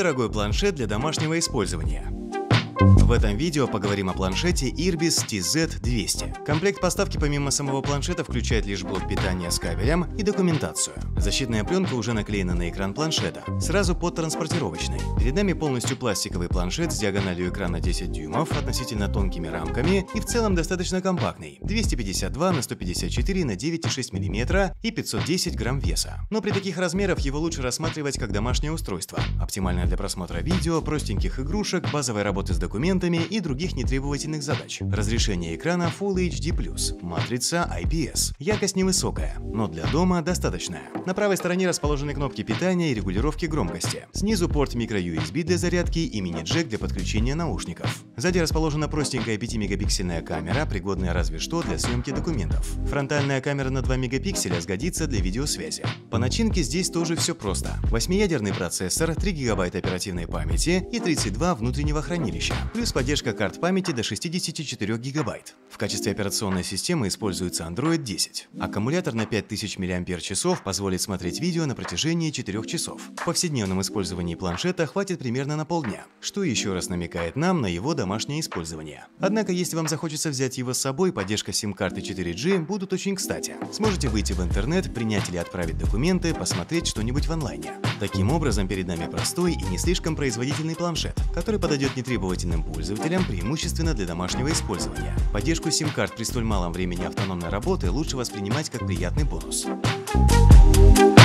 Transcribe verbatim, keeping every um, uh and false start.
Недорогой планшет для домашнего использования. В этом видео поговорим о планшете Irbis ти зет двести. Комплект поставки помимо самого планшета включает лишь блок питания с кабелем и документацию. Защитная пленка уже наклеена на экран планшета, сразу под транспортировочной. Перед нами полностью пластиковый планшет с диагональю экрана десять дюймов, относительно тонкими рамками и в целом достаточно компактный – двести пятьдесят два на сто пятьдесят четыре на девять и шесть миллиметра и пятьсот десять грамм веса. Но при таких размерах его лучше рассматривать как домашнее устройство, оптимальное для просмотра видео, простеньких игрушек, базовой работы с документами и других нетребовательных задач. Разрешение экрана Full эйч ди плюс, матрица ай пи эс. Яркость невысокая, но для дома достаточная. На правой стороне расположены кнопки питания и регулировки громкости. Снизу порт микро ю эс би для зарядки и мини-джек для подключения наушников. Сзади расположена простенькая пятимегапиксельная камера, пригодная разве что для съемки документов. Фронтальная камера на два мегапикселя сгодится для видеосвязи. По начинке здесь тоже все просто. восьмиядерный процессор, три гигабайта оперативной памяти и тридцать два внутреннего хранилища. Плюс поддержка карт памяти до шестидесяти четырёх гигабайт. В качестве операционной системы используется Android десять. Аккумулятор на пять тысяч миллиампер-часов позволит смотреть видео на протяжении четырёх часов. В повседневном использовании планшета хватит примерно на полдня, что еще раз намекает нам на его домашнее использование. Однако, если вам захочется взять его с собой, поддержка сим-карты четыре джи будут очень кстати. Сможете выйти в интернет, принять или отправить документы, посмотреть что-нибудь в онлайне. Таким образом, перед нами простой и не слишком производительный планшет, который подойдет нетребовательным пользователям преимущественно для домашнего использования. Поддержку сим-карт при столь малом времени автономной работы лучше воспринимать как приятный бонус.